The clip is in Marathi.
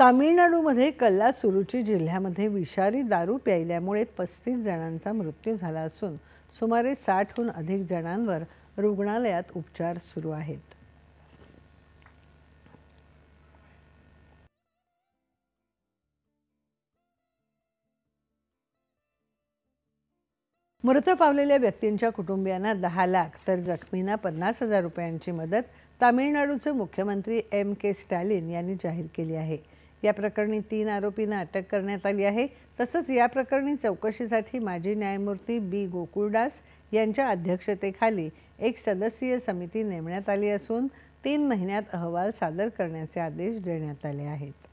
तामिळनाडूमध्ये कल्लासुरुची जिल्ह्यामध्ये विषारी दारू प्यायल्यामुळे 35 जणांचा मृत्यू झाला असून सुमारे 60हून अधिक जणांवर रुग्णालयात उपचार सुरू आहेत. मृत पावलेल्या व्यक्तींच्या कुटुंबियांना 10 लाख तर जखमींना 50,000 रुपयांची मदत तामिळनाडूचे मुख्यमंत्री के स्टॅलिन यांनी जाहीर केली आहे. या प्रकरणी 3 आरोपींना अटक करण्यात आली आहे. तसंच या प्रकरणी चौकशीसाठी माजी न्यायमूर्ती गोकुळदास यांच्या अध्यक्षतेखाली एक सदस्यीय समिती नेमण्यात आली असून 3 महिन्यात अहवाल सादर करण्याचे आदेश देण्यात आले आहेत.